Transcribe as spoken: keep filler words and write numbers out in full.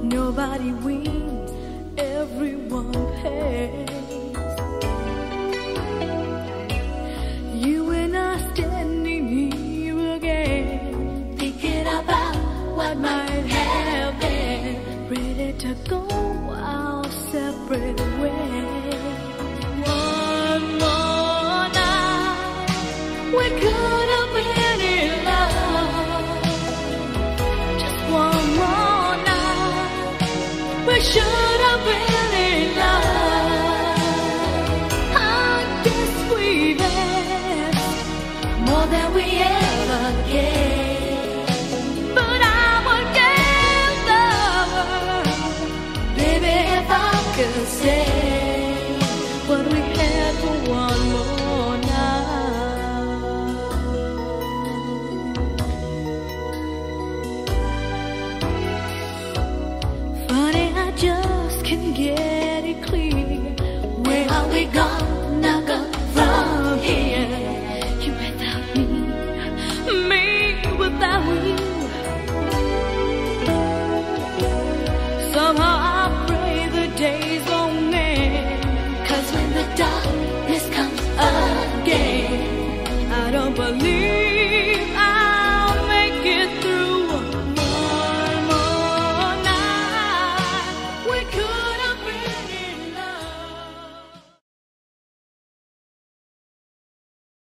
Nobody wins, everyone pays. You and I standing here again, thinking about what might have been, ready to go our separate ways. One more night, we could have been in love. Just one more night, we should have been in love. I guess we've asked more than we ever gave, but I would give the world, baby, if I could say what we had for one more night. Funny, I just can't get it clear. Where are we gonna go from here? You without me, me without you.